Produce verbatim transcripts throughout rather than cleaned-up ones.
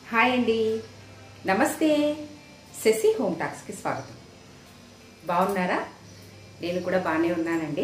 Hi అండి, నమస్తే. Shashi home టాక్స్కి స్వాగతం. బాగున్నారా? నేను కూడా బాగానే ఉన్నానండి.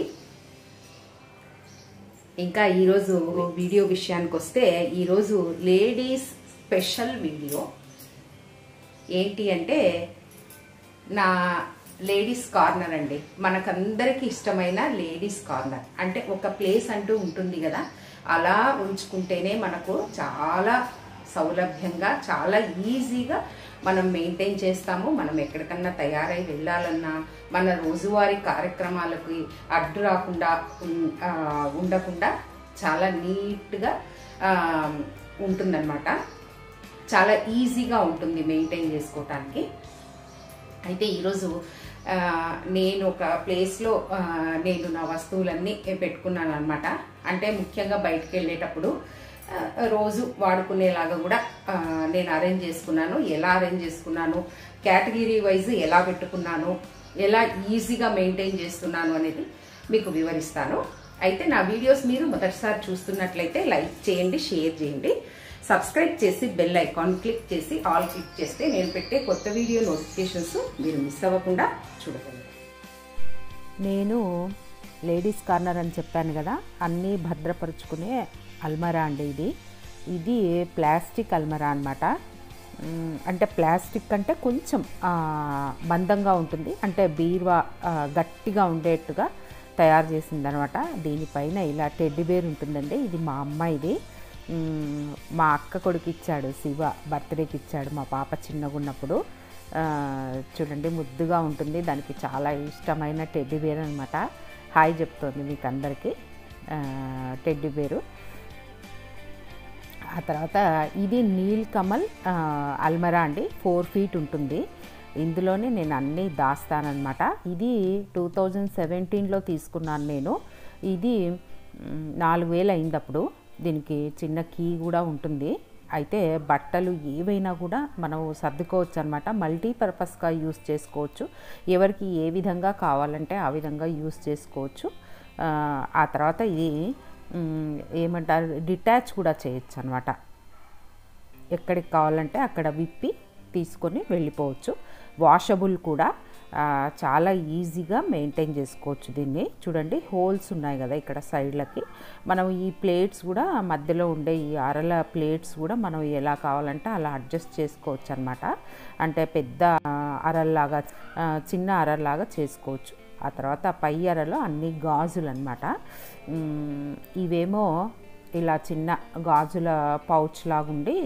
ఇంకా ఈరోజు వీడియో విషయానికి వస్తే, ఈరోజు లేడీస్ స్పెషల్ వీడియో ఏంటి అంటే, నా లేడీస్ కార్నర్ అండి. మనకందరికి ఇష్టమైన లేడీస్ కార్నర్ అంటే ఒక ప్లేస్ అంటూ ఉంటుంది కదా, అలా ఉంచుకుంటేనే మనకు చాలా సౌలభ్యంగా, చాలా ఈజీగా మనం మెయింటైన్ చేస్తాము. మనం ఎక్కడికన్నా తయారై వెళ్ళాలన్నా, మన రోజువారీ కార్యక్రమాలకి అడ్డు రాకుండా ఉండకుండా చాలా నీట్గా ఉంటుందన్నమాట. చాలా ఈజీగా ఉంటుంది మెయింటైన్ చేసుకోవటానికి. అయితే ఈరోజు నేను ఒక ప్లేస్లో నేను నా వస్తువులన్నీ పెట్టుకున్నాను అనమాట. అంటే ముఖ్యంగా బయటకు వెళ్ళేటప్పుడు రోజు వాడుకునేలాగా కూడా నేను అరేంజ్ చేసుకున్నాను. ఎలా అరేంజ్ చేసుకున్నాను, కేటగిరీ వైజ్ ఎలా పెట్టుకున్నాను, ఎలా ఈజీగా మెయింటైన్ చేస్తున్నాను అనేది మీకు వివరిస్తాను. అయితే నా వీడియోస్ మీరు మొదటిసారి చూస్తున్నట్లయితే లైక్ చేయండి, షేర్ చేయండి, సబ్స్క్రైబ్ చేసి బెల్ ఐకాన్ క్లిక్ చేసి ఆల్ క్లిక్ చేస్తే నేను పెట్టే కొత్త వీడియో నోటిఫికేషన్స్ మీరు మిస్ అవ్వకుండా చూడగలరు. నేను లేడీస్ కార్నర్ అని చెప్పాను కదా, అన్నీ భద్రపరుచుకునే అల్మరా అండి. ఇది ఇది ప్లాస్టిక్ అల్మరా అన్నమాట. అంటే ప్లాస్టిక్ అంటే కొంచెం మందంగా ఉంటుంది, అంటే బీరువా గట్టిగా ఉండేట్టుగా తయారు చేసింది అనమాట. దీనిపైన ఇలా టెడ్డీ బేర్ ఉంటుందండి. ఇది మా అమ్మాయిది. మా అక్క కొడుకు ఇచ్చాడు, శివ బర్త్డేకి ఇచ్చాడు మా పాప చిన్నగా ఉన్నప్పుడు. చూడండి, ముద్దుగా ఉంటుంది. దానికి చాలా ఇష్టమైన టెడ్డీ బేర్ అనమాట. హాయ్ చెప్తోంది మీకు అందరికీ టెడ్డీ బేరు. ఆ తర్వాత ఇది నీల్ కమల్ అల్మరా అండి. ఫోర్ ఫీట్ ఉంటుంది. ఇందులోనే నేను అన్నీ దాస్తానన్నమాట. ఇది టూ థౌజండ్ సెవెంటీన్లో తీసుకున్నాను నేను. ఇది నాలుగు వేలు అయింది అప్పుడు. దీనికి చిన్న కీ కూడా ఉంటుంది. అయితే బట్టలు ఏవైనా కూడా మనం సర్దుకోవచ్చు అనమాట. మల్టీపర్పస్గా యూస్ చేసుకోవచ్చు. ఎవరికి ఏ విధంగా కావాలంటే ఆ విధంగా యూస్ చేసుకోవచ్చు. ఆ తర్వాత ఇది ఏమంటారు, డిటాచ్ కూడా చేయొచ్చు అనమాట. ఎక్కడికి కావాలంటే అక్కడ విప్పి తీసుకొని వెళ్ళిపోవచ్చు. వాషబుల్ కూడా, చాలా ఈజీగా మెయింటైన్ చేసుకోవచ్చు దీన్ని. చూడండి, హోల్స్ ఉన్నాయి కదా ఇక్కడ సైడ్లకి. మనం ఈ ప్లేట్స్ కూడా మధ్యలో ఉండే ఈ అరల ప్లేట్స్ కూడా మనం ఎలా కావాలంటే అలా అడ్జస్ట్ చేసుకోవచ్చు అనమాట. అంటే పెద్ద అరల్లాగా, చిన్న అరల్లాగా చేసుకోవచ్చు. ఆ తర్వాత పై అరలో అన్ని గాజులు అనమాట. ఇవేమో ఇలా చిన్న గాజుల పౌచ్ లాగా ఉండి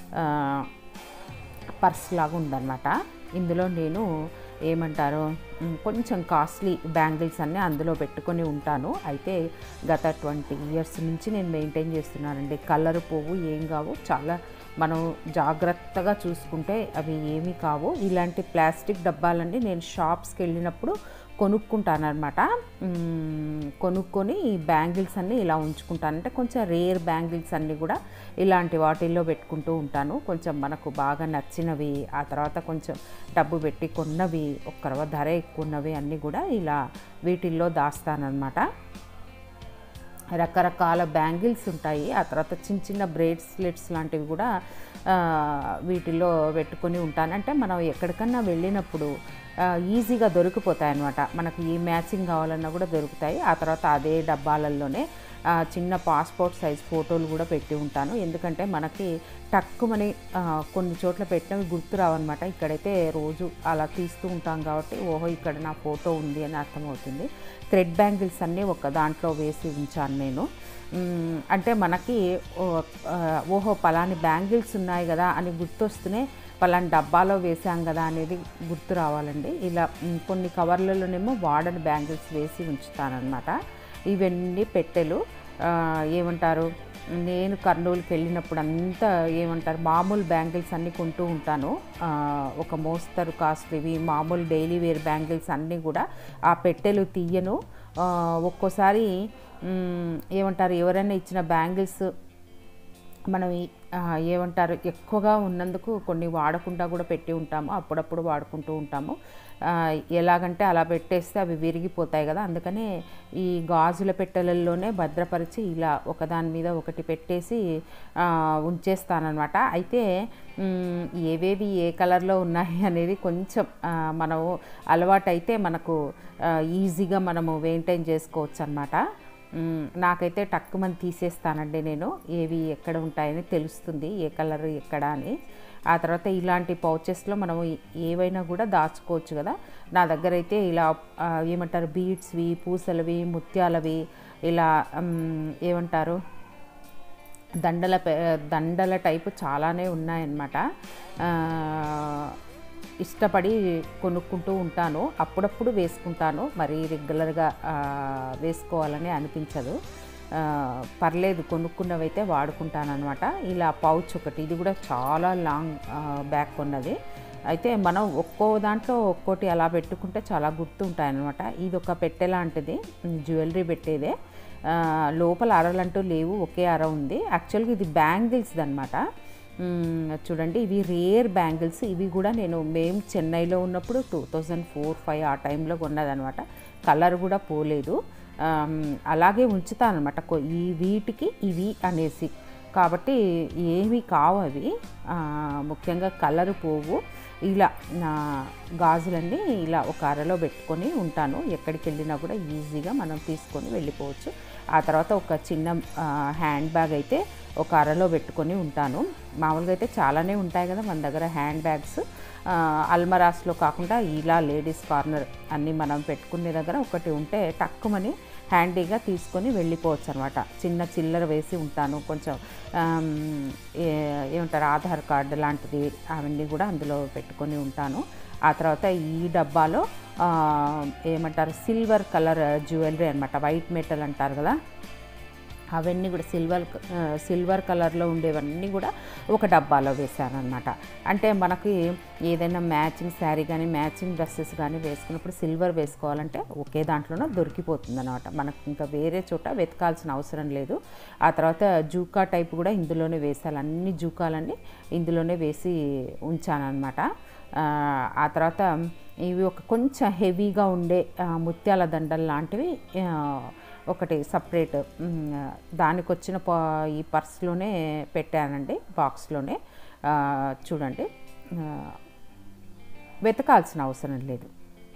పర్స్ లాగా ఉందన్నమాట. ఇందులో నేను ఏమంటారు, కొంచెం కాస్ట్లీ బ్యాంగిల్స్ అన్నీ అందులో పెట్టుకొని ఉంటాను. అయితే గత ట్వంటీ ఇయర్స్ నుంచి నేను మెయింటైన్ చేస్తున్నానండి. కలర్ పోవు, ఏం కావు. చాలా మనం జాగ్రత్తగా చూసుకుంటే అవి ఏమీ కావు. ఇలాంటి ప్లాస్టిక్ డబ్బాలన్నీ నేను షాప్స్కి వెళ్ళినప్పుడు కొనుక్కుంటాను అనమాట. కొనుక్కొని ఈ బ్యాంగిల్స్ అన్నీ ఇలా ఉంచుకుంటాను. అంటే కొంచెం రేర్ బ్యాంగిల్స్ అన్నీ కూడా ఇలాంటి వాటిల్లో పెట్టుకుంటూ ఉంటాను. కొంచెం మనకు బాగా నచ్చినవి, ఆ తర్వాత కొంచెం డబ్బు పెట్టి కొన్నవి, ఒక్కరవ ధర ఎక్కువ ఉన్నవి అన్నీ కూడా ఇలా వీటిల్లో దాస్తానన్నమాట. రకరకాల బ్యాంగిల్స్ ఉంటాయి. ఆ తర్వాత చిన్న చిన్న బ్రేస్లెట్స్ లాంటివి కూడా వీటిల్లో పెట్టుకొని ఉంటాను. అంటే మనం ఎక్కడికన్నా వెళ్ళినప్పుడు ఈజీగా దొరికిపోతాయి అన్నమాట. మనకు ఏ మ్యాచింగ్ కావాలన్నా కూడా దొరుకుతాయి. ఆ తర్వాత అదే డబ్బాలలోనే చిన్న పాస్పోర్ట్ సైజ్ ఫోటోలు కూడా పెట్టి ఉంటాను. ఎందుకంటే మనకి టక్కుమని కొన్ని చోట్ల పెట్టినవి గుర్తు రావన్నమాట. ఇక్కడైతే రోజు అలా తీస్తూ ఉంటాం కాబట్టి ఓహో ఇక్కడ నా ఫోటో ఉంది అని అర్థమవుతుంది. థ్రెడ్ బ్యాంగిల్స్ అన్నీ ఒక దాంట్లో వేసి ఉంచాను నేను. అంటే మనకి ఓహో పలాని బ్యాంగిల్స్ ఉన్నాయి కదా అని గుర్తొస్తూనే పలాని డబ్బాలో వేసాం కదా అనేది గుర్తు రావాలండి. ఇలా కొన్ని కవర్లలోనేమో వాడని బ్యాంగిల్స్ వేసి ఉంచుతానన్నమాట. ఇవన్నీ పెట్టెలు ఏమంటారు, నేను కర్నూలుకి వెళ్ళినప్పుడు అంతా ఏమంటారు మామూలు బ్యాంగిల్స్ అన్నీ కొంటూ ఉంటాను. ఒక మోస్తరు కాస్ట్లీవి మామూలు డైలీ వేర్ బ్యాంగిల్స్ అన్నీ కూడా ఆ పెట్టెలు తీయను. ఒక్కోసారి ఏమంటారు ఎవరైనా ఇచ్చిన బ్యాంగిల్స్ మనం ఏమంటారు ఎక్కువగా ఉన్నందుకు కొన్ని వాడకుండా కూడా పెట్టి ఉంటాము, అప్పుడప్పుడు వాడుకుంటూ ఉంటాము. ఎలాగంటే అలా పెట్టేస్తే అవి విరిగిపోతాయి కదా, అందుకనే ఈ గాజుల పెట్టెలలోనే భద్రపరిచి ఇలా ఒకదాని మీద ఒకటి పెట్టేసి ఉంచేస్తానన్నమాట. అయితే ఏవేవి ఏ కలర్లో ఉన్నాయి అనేది కొంచెం మనం అలవాటైతే మనకు ఈజీగా మనము మెయింటైన్ చేసుకోవచ్చు అన్నమాట. నాకైతే టక్కుమని తీసేస్తానండి నేను, ఏవి ఎక్కడ ఉంటాయని తెలుస్తుంది ఏ కలర్ ఎక్కడ అని. ఆ తర్వాత ఇలాంటి పౌచెస్లో మనం ఏవైనా కూడా దాచుకోవచ్చు కదా. నా దగ్గర అయితే ఇలా ఏమంటారు బీడ్స్వి, పూసలవి, ముత్యాలవి, ఇలా ఏమంటారు దండల దండల టైపు చాలానే ఉన్నాయన్నమాట. ఇష్టపడి కొనుక్కుంటూ ఉంటాను, అప్పుడప్పుడు వేసుకుంటాను, మరి రెగ్యులర్గా వేసుకోవాలని అనిపించదు. పర్లేదు కొనుక్కున్నవైతే వాడుకుంటాను అనమాట. ఇలా పౌచ్ ఒకటి, ఇది కూడా చాలా లాంగ్ బ్యాగ్ కొన్నది. అయితే మనం ఒక్కో దాంట్లో ఒక్కోటి అలా పెట్టుకుంటే చాలా గుర్తుంటాయన్నమాట. ఇది ఒక పెట్టె లాంటిది, జ్యువెలరీ పెట్టేదే. లోపల అరలంటూ లేవు, ఒకే అర ఉంది. యాక్చువల్గా ఇది బ్యాంగిల్స్ది అనమాట. చూడండి, ఇవి రేర్ బ్యాంగిల్స్. ఇవి కూడా నేను మేము చెన్నైలో ఉన్నప్పుడు టూ థౌజండ్ ఫోర్ ఫైవ్ ఆ టైంలో కొన్నదనమాట. కలర్ కూడా పోలేదు, అలాగే ఉంచుతాను అనమాట ఈ వీటికి ఇవి అనేసి. కాబట్టి ఏమి కావు అవి, ముఖ్యంగా కలరు పోవు. ఇలా నా గాజులన్నీ ఇలా ఒక అరలో పెట్టుకొని ఉంటాను, ఎక్కడికి వెళ్ళినా కూడా ఈజీగా మనం తీసుకొని వెళ్ళిపోవచ్చు. ఆ తర్వాత ఒక చిన్న హ్యాండ్ బ్యాగ్ అయితే ఒక అరలో పెట్టుకొని ఉంటాను. మామూలుగా అయితే చాలానే ఉంటాయి కదా మన దగ్గర హ్యాండ్ బ్యాగ్స్, అల్మరాస్లో కాకుండా ఇలా లేడీస్ కార్నర్ అన్నీ మనం పెట్టుకునే దగ్గర ఒకటి ఉంటే టక్కుమని హ్యాండీగా తీసుకొని వెళ్ళిపోవచ్చు అనమాట. చిన్న చిల్లర వేసి ఉంటాను, కొంచెం ఏమంటారు ఆధార్ కార్డు లాంటిది అవన్నీ కూడా అందులో పెట్టుకొని ఉంటాను. ఆ తర్వాత ఈ డబ్బాలో ఏమంటారు సిల్వర్ కలర్ జ్యువెలరీ అనమాట, వైట్ మెటల్ అంటారు కదా, అవన్నీ కూడా సిల్వర్ సిల్వర్ కలర్లో ఉండేవన్నీ కూడా ఒక డబ్బాలో వేసాను అనమాట. అంటే మనకి ఏదైనా మ్యాచింగ్ శారీ కానీ మ్యాచింగ్ డ్రెస్సెస్ కానీ వేసుకున్నప్పుడు సిల్వర్ వేసుకోవాలంటే ఒకే దాంట్లోనే దొరికిపోతుంది అనమాట, మనకు ఇంకా వేరే చోట వెతకాల్సిన అవసరం లేదు. ఆ తర్వాత జూకా టైప్ కూడా ఇందులోనే వేసాను, అన్ని జూకాలన్నీ ఇందులోనే వేసి ఉంచాను అనమాట. ఆ తర్వాత ఇవి ఒక కొంచెం హెవీగా ఉండే ముత్యాల దండలు లాంటివి ఒకటి సపరేట్ దానికి వచ్చిన ఈ పర్స్లోనే పెట్టానండి, బాక్స్లోనే. చూడండి, వెతకాల్సిన అవసరం లేదు.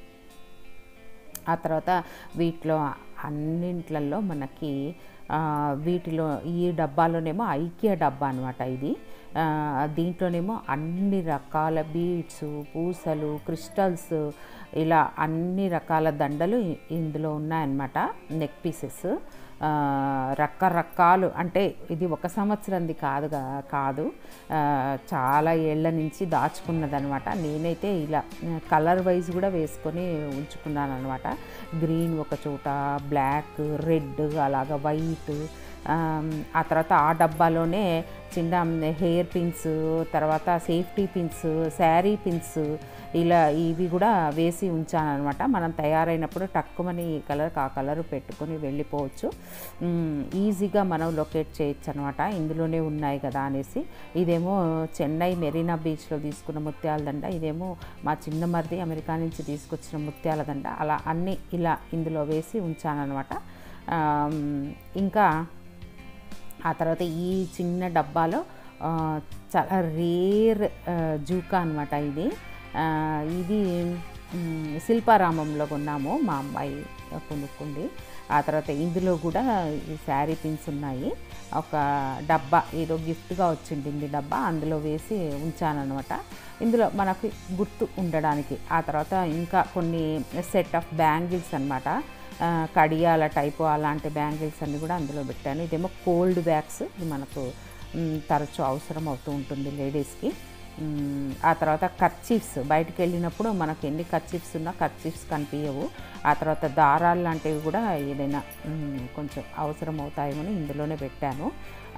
ఆ తర్వాత వీటిలో అన్నింట్లలో మనకి వీటిలో ఈ డబ్బాలోనేమో ఐకియా డబ్బా అనమాట ఇది. దీంట్లోనేమో అన్ని రకాల బీడ్స్, పూసలు, క్రిస్టల్స్, ఇలా అన్ని రకాల దండలు ఇందులో ఉన్నాయన్నమాట. నెక్ పీసెస్ రకరకాలు, అంటే ఇది ఒక సంవత్సరంది కాదుగా కాదు చాలా ఏళ్ల నుంచి దాచుకున్నదనమాట. నేనైతే ఇలా కలర్ వైజ్ కూడా వేసుకొని ఉంచుకున్నాను అనమాట. గ్రీన్ ఒక చోట, బ్లాక్, రెడ్, అలాగా వైట్. ఆ తర్వాత ఆ డబ్బాలోనే చిన్న హెయిర్ పిన్స్, తర్వాత సేఫ్టీ పిన్స్, శారీ పిన్స్, ఇలా ఇవి కూడా వేసి ఉంచాను అనమాట. మనం తయారైనప్పుడు టక్కుమని ఈ కలర్ ఆ కలర్ పెట్టుకొని వెళ్ళిపోవచ్చు, ఈజీగా మనం లొకేట్ చేయొచ్చు అనమాట. ఇందులోనే ఉన్నాయి కదా అనేసి. ఇదేమో చెన్నై మెరీనా బీచ్లో తీసుకున్న ముత్యాల దండ, ఇదేమో మా చిన్న మరిది అమెరికా నుంచి తీసుకొచ్చిన ముత్యాల దండ. అలా అన్నీ ఇలా ఇందులో వేసి ఉంచాను అనమాట. ఇంకా ఆ తర్వాత ఈ చిన్న డబ్బాలో చాలా రేర్ జూకా అనమాట ఇది. ఇది శిల్పారామంలో కొన్నాము, మా అమ్మాయి కొనుక్కుంది. ఆ తర్వాత ఇందులో కూడా ఈ శారీ పిన్స్ ఉన్నాయి. ఒక డబ్బా ఏదో గిఫ్ట్గా వచ్చింది డబ్బా, అందులో వేసి ఉంచానమాట, ఇందులో మనకు గుర్తు ఉండడానికి. ఆ తర్వాత ఇంకా కొన్ని సెట్ ఆఫ్ బ్యాంగిల్స్ అనమాట, కడియాల టైపు అలాంటి బ్యాంగిల్స్ అన్నీ కూడా అందులో పెట్టాను. ఇదేమో కోల్డ్ బ్యాగ్స్, ఇది మనకు తరచూ అవసరం అవుతూ ఉంటుంది లేడీస్కి. ఆ తర్వాత కర్చీఫ్స్, బయటికి వెళ్ళినప్పుడు మనకు ఎన్ని కర్చీఫ్స్ ఉన్నా కర్చీఫ్స్ కనిపించవు. ఆ తర్వాత దారాలు లాంటివి కూడా ఏదైనా కొంచెం అవసరం అవుతాయేమని ఇందులోనే పెట్టాను.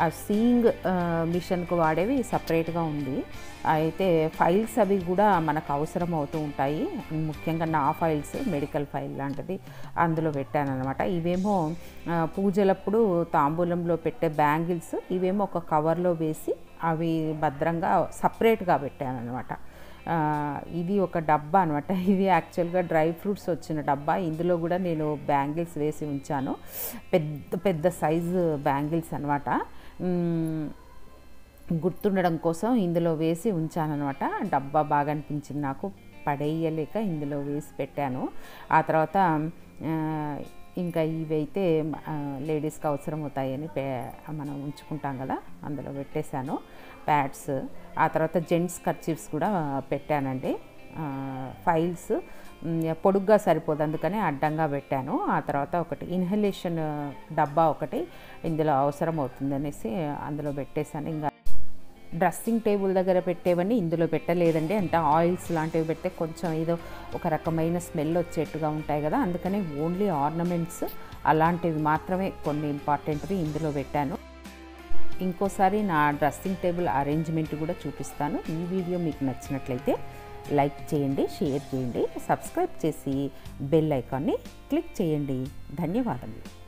ఆ సీయింగ్ మిషన్కు వాడేవి సపరేట్గా ఉంది. అయితే ఫైల్స్ అవి కూడా మనకు అవసరం అవుతూ ఉంటాయి, ముఖ్యంగా నా ఫైల్స్, మెడికల్ ఫైల్ లాంటిది అందులో పెట్టాను అనమాట. ఇవేమో పూజలప్పుడు తాంబూలంలో పెట్టే బ్యాంగిల్స్, ఇవేమో ఒక కవర్లో వేసి అవి భద్రంగా సపరేట్గా పెట్టాను అనమాట. ఇది ఒక డబ్బా అనమాట. ఇది యాక్చువల్గా డ్రై ఫ్రూట్స్ వచ్చిన డబ్బా. ఇందులో కూడా నేను బ్యాంగిల్స్ వేసి ఉంచాను, పెద్ద పెద్ద సైజు బ్యాంగిల్స్ అనమాట. గుర్తుండడం కోసం ఇందులో వేసి ఉంచాను అనమాట. డబ్బా బాగా అనిపించింది నాకు, పడేయలేక ఇందులో వేసి పెట్టాను. ఆ తర్వాత ఇంకా ఇవైతే లేడీస్కి అవసరం అవుతాయని పే మనం ఉంచుకుంటాం కదా, అందులో పెట్టేశాను ప్యాడ్స్. ఆ తర్వాత జెంట్స్ కర్చీఫ్స్ కూడా పెట్టానండి. ఫైల్స్ పొడుగ్గా సరిపోదు, అందుకని అడ్డంగా పెట్టాను. ఆ తర్వాత ఒకటి ఇన్హలేషన్ డబ్బా ఒకటి ఇందులో అవసరం అవుతుంది అనేసి అందులో పెట్టేశాను. ఇంకా డ్రెస్సింగ్ టేబుల్ దగ్గర పెట్టేవన్నీ ఇందులో పెట్టలేదండి, అంటే ఆయిల్స్ లాంటివి పెడితే కొంచెం ఏదో ఒక రకమైన స్మెల్ వచ్చేట్టుగా ఉంటాయి కదా, అందుకని ఓన్లీ ఆర్నమెంట్స్ అలాంటివి మాత్రమే కొన్ని ఇంపార్టెంట్వి ఇందులో పెట్టాను. ఇంకోసారి నా డ్రెస్సింగ్ టేబుల్ అరేంజ్మెంట్ కూడా చూపిస్తాను. ఈ వీడియో మీకు నచ్చినట్లయితే లైక్ చేయండి, షేర్ చేయండి, సబ్స్క్రైబ్ చేసి బెల్ ఐకాన్ని క్లిక్ చేయండి. ధన్యవాదాలు.